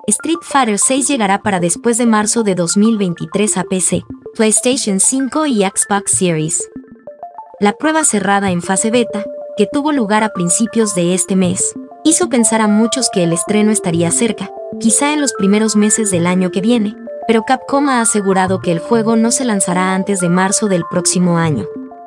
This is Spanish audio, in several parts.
Street Fighter VI llegará para después de marzo de 2023 a PC, PlayStation 5 y Xbox Series. La prueba cerrada en fase beta, que tuvo lugar a principios de este mes, hizo pensar a muchos que el estreno estaría cerca, quizá en los primeros meses del año que viene, pero Capcom ha asegurado que el juego no se lanzará antes de marzo del próximo año.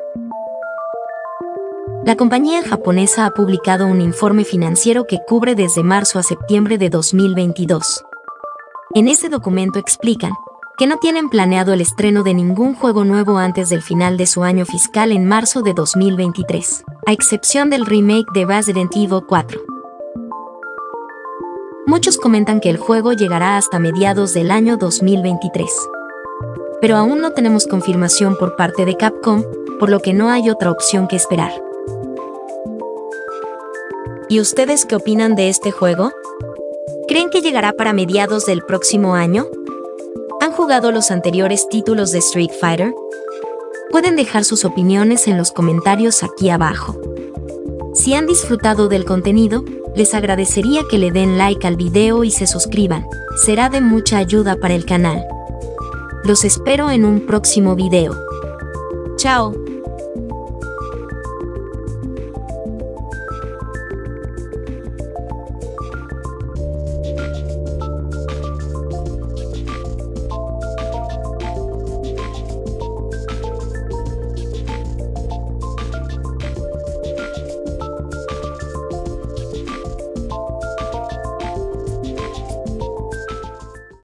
La compañía japonesa ha publicado un informe financiero que cubre desde marzo a septiembre de 2022. En ese documento explican que no tienen planeado el estreno de ningún juego nuevo antes del final de su año fiscal en marzo de 2023, a excepción del remake de Resident Evil 4. Muchos comentan que el juego llegará hasta mediados del año 2023. Pero aún no tenemos confirmación por parte de Capcom, por lo que no hay otra opción que esperar. ¿Y ustedes qué opinan de este juego? ¿Creen que llegará para mediados del próximo año? ¿Han jugado los anteriores títulos de Street Fighter? Pueden dejar sus opiniones en los comentarios aquí abajo. Si han disfrutado del contenido, les agradecería que le den like al video y se suscriban. Será de mucha ayuda para el canal. Los espero en un próximo video. ¡Chao!